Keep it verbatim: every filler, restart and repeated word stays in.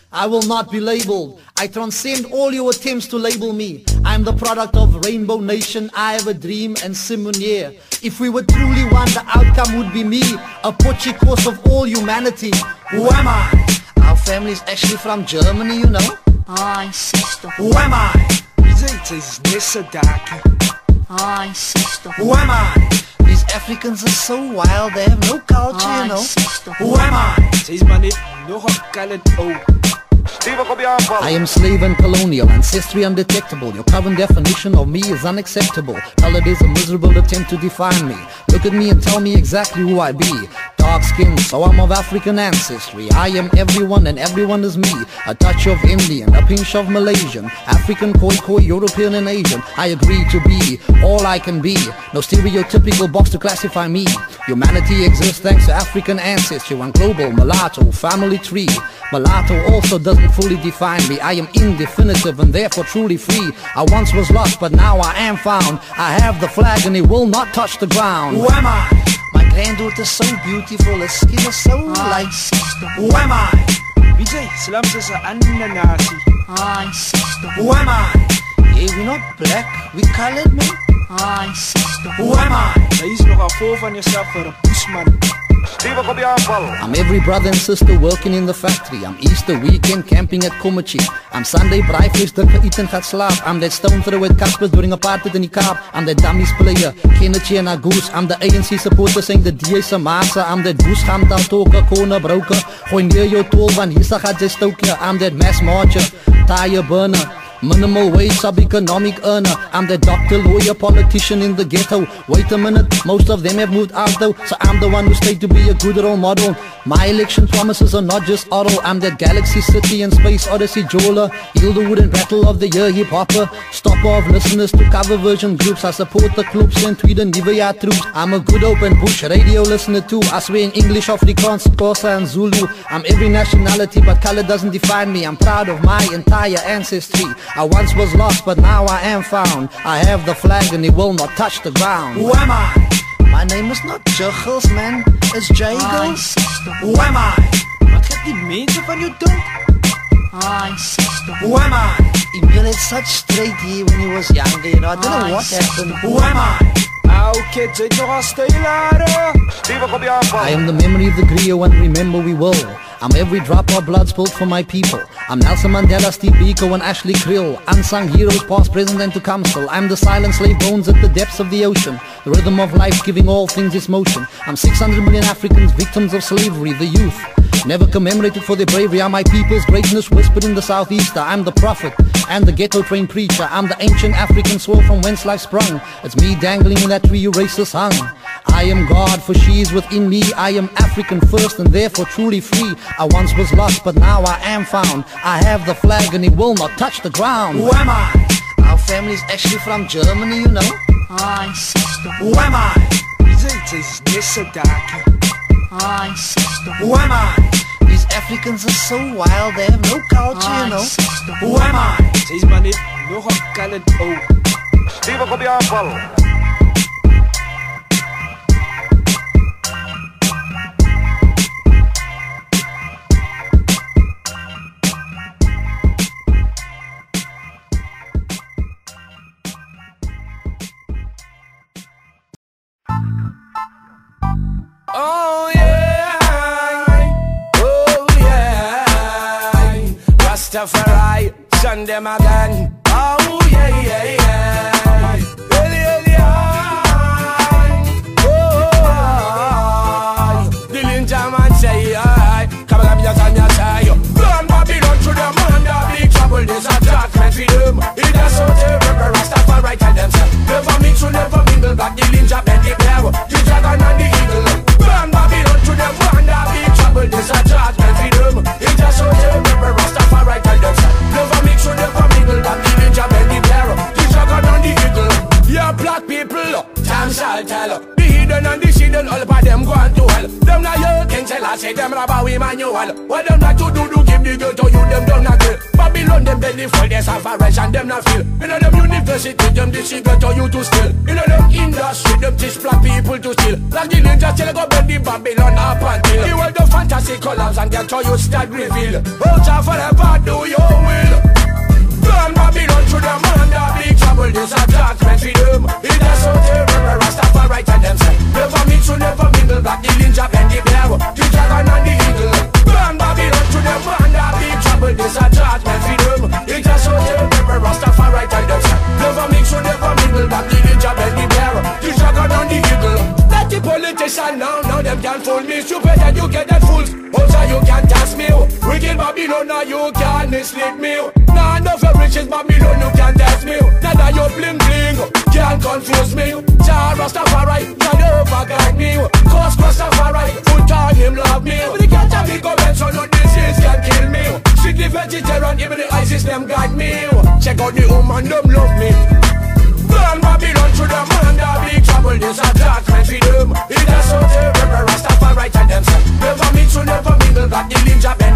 I will not be labeled. I transcend all your attempts to label me. I'm the product of Rainbow Nation. I have a dream and Simonier. If we were truly one, the outcome would be me, a poche course of all humanity. Who am I? Our family's actually from Germany, you know. Ai, sister. Who am I? Ai, sister. Who am I? These Africans are so wild, they have no culture, Ai, you know. sister. Who am I? I am slave and colonial, ancestry undetectable. Your current definition of me is unacceptable. Colored is a miserable attempt to define me. Look at me and tell me exactly who I be. Dark skin, so I'm of African ancestry. I am everyone and everyone is me. A touch of Indian, a pinch of Malaysian, African, Khoi Khoi, European and Asian. I agree to be all I can be. No stereotypical box to classify me. Humanity exists thanks to African ancestry. One global mulatto family tree. Mulatto also doesn't fully define me. I am indefinitive and therefore truly free. I once was lost but now I am found. I have the flag and it will not touch the ground. Who am I? My granddaughter's so beautiful, her skin is so light. Who am I? Ai, sister. Who am I? Hey, we're not black, we colored, man. Ai, sister. Who am I? I'm every brother and sister working in the factory. I'm Easter weekend camping at Komachi. I'm Sunday braaivlees dat geëet en gaat slaap. I'm that stone throw at Caspers during apartheid in die Kaap. I'm that dummies player, Kennedy and Agoose. I'm the A N C supporter saying the D A Samasa. I'm that Boes Gamtal Toka, Kona Broker. Gooi neer jou tol want hier gaat jy stouk ja. I'm that mass marcher, tire burner, minimal wage sub-economic earner. I'm the doctor, lawyer, politician in the ghetto. Wait a minute, most of them have moved out though. So I'm the one who stayed to be a good role model. My election promises are not just oral. I'm that Galaxy City and Space Odyssey jeweler. Hildewood and Battle of the Year hip-hopper. Stopper of listeners to cover version groups. I support the clubs and tweet and Nivea troops. I'm a good open bush radio listener too. I swear in English, Afrikaans, Xhosa and Zulu. I'm every nationality but color doesn't define me. I'm proud of my entire ancestry. I once was lost but now I am found. I have the flag and it will not touch the ground. Who am I? My name is not Juggles, man, it's Jagos. Who am I? Wat gaat die mensen van jou doen? Ai, sister. Who am I? Emil had such straight hair when he was younger, you know, I don't know what happened. Who am I? I am the memory of the griot and remember we will. I'm every drop of blood spilled for my people. I'm Nelson Mandela, Steve Biko and Ashley Krill. Unsung heroes past, present and to come still. I'm the silent slave bones at the depths of the ocean. The rhythm of life giving all things its motion. I'm six hundred million Africans, victims of slavery, the youth. Never commemorated for their bravery. I'm my people's greatness whispered in the southeaster. I'm the prophet and the ghetto trained preacher. I'm the ancient African soil from whence life sprung. It's me dangling in that tree you racists hung. I am God for she is within me. I am African first and therefore truly free. I once was lost but now I am found. I have the flag and it will not touch the ground. Who am I? Our family's actually from Germany, you know. Ai, sister. Who am I? Ai, sister. Who am I? These Africans are so wild, they have no culture, you know. Sister. Who am I? Oh yeah, oh yeah, Rastafari, send them again. Oh yeah, yeah, yeah, Eli, Eli, oh, the ninja man say, come on, just on your side. Burn Babylon to them under big trouble. There's a judgment for them. It is so terrible. Rastafari tell themselves, never mix, so never mingle. Back the ninja bend the power, the dragon and the eagle. Burn Babylon to them under big trouble. There's a judgment for them. It is so terrible. Rastafari tell themselves, never mix, so never mingle. Back the ninja bend the power, the dragon and the eagle. Yeah, black people, time shall tell. The hidden and the hidden, all by them go on to hell. Them now you can tell I say them rabbi Emmanuel. What them not to do to give the girl to you, them don't not girl. Babylon, them belly full, there's average and them not feel. You know them university, them the secret to you to steal. You know them industry, them teach black people to steal. Like the ninja still go bend the Babylon up until the world of fantasy colors and get how you start reveal. Hold on forever, do your will. Burn Babylon through them under big trouble. This a judgment for them. It is so terrible, Rastafari and them say never mix to never mingle. Black the ninja and the bear, the dragon and the eagle. Burn Babylon through them under big trouble. This a judgment for them. It is so terrible, Rastafari and them say never mix to never mingle. Black the ninja and the bear, the dragon and the eagle. Let the politician now, now them can't fool me. Stupid and you get that fools. Also you can't test me. Wicked Babylon, now you can't mislead me. Nah, enough of riches Babylon, you can't test me. Now that you bling bling, can't confuse me. Jah Rastafari, can never guide me. Cause Rastafari, full time him love me. But the can't have me comment, so no disease can kill me. Strictly vegetarian, even the ISIS them guide me. Check out the woman, them love me. Burn Babylon through them under big trouble. This a judgment for them. It is so terrible, Rastafari and them say never mix to never mingle. Got the ninja